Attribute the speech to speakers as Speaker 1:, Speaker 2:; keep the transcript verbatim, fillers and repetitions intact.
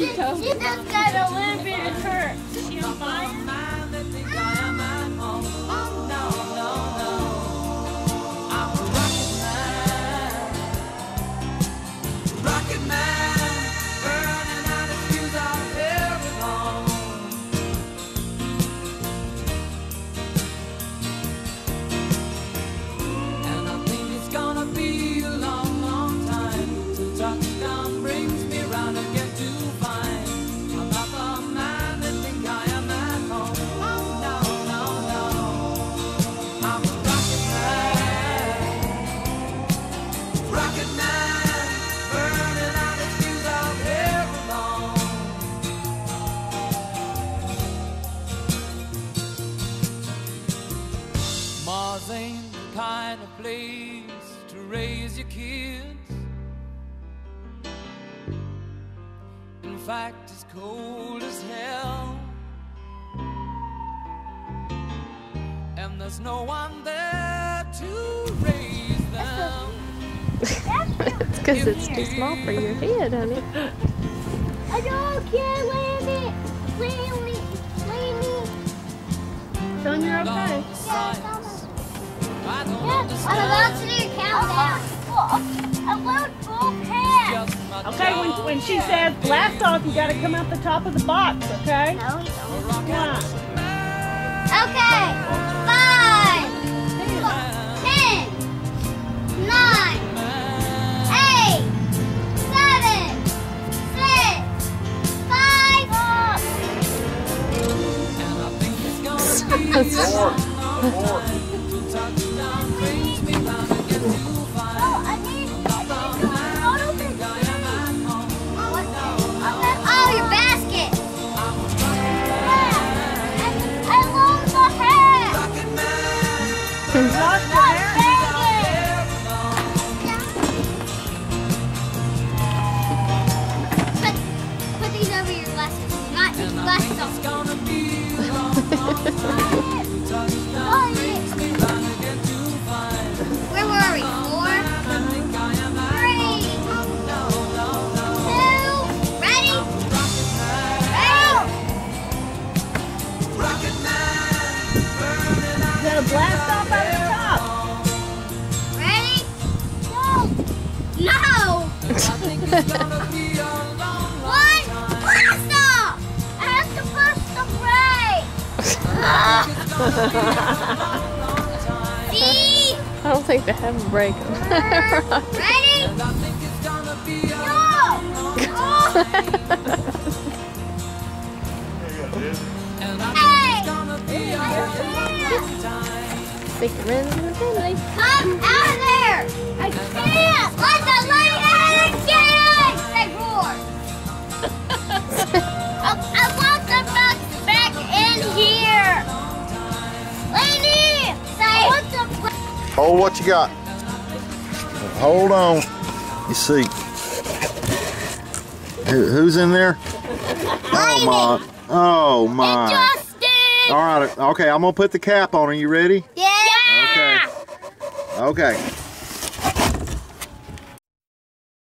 Speaker 1: she told
Speaker 2: She just got a little bit of hurt. She on fire?
Speaker 3: Mars ain't the kind of place to raise your kids. In fact, it's cold as hell, and there's no one there to raise them.
Speaker 1: It's because it's too small for your head, honey.
Speaker 2: I don't care, Laney. Laney, Laney.
Speaker 4: Tell him you're okay.
Speaker 2: Yeah, I'm about to do a countdown. I want full pants.
Speaker 4: Okay, when, when she says blast off, you gotta come out the top of the box, okay?
Speaker 2: No, you don't.
Speaker 4: Yeah.
Speaker 2: Okay. Five, ten, nine, eight, seven, six, five,
Speaker 1: Four.
Speaker 5: Four.
Speaker 2: oh, your basket. Yeah. I lost my hat.
Speaker 4: You lost your hair?
Speaker 2: Put, put these over your glasses. Not these glasses on. Where were we? Four, three, two, ready?
Speaker 4: You gotta blast off at the top.
Speaker 2: Ready? Ready? No! One, blast off! I have to push the brake. See?
Speaker 1: I don't think they have a brake.
Speaker 2: Ready? No! Hey!
Speaker 1: Think you're in the family.
Speaker 2: Come out of there! I can't! Let the lady out again! Say roar! I, I want the bugs back in here! Lady! Say, what the
Speaker 5: Hold what you got. Hold on. You see. Who, who's in there? Oh my. Oh my.
Speaker 2: Justin!
Speaker 5: All right. Okay, I'm gonna put the cap on. Are you ready?
Speaker 2: Yeah!
Speaker 5: Okay. Okay.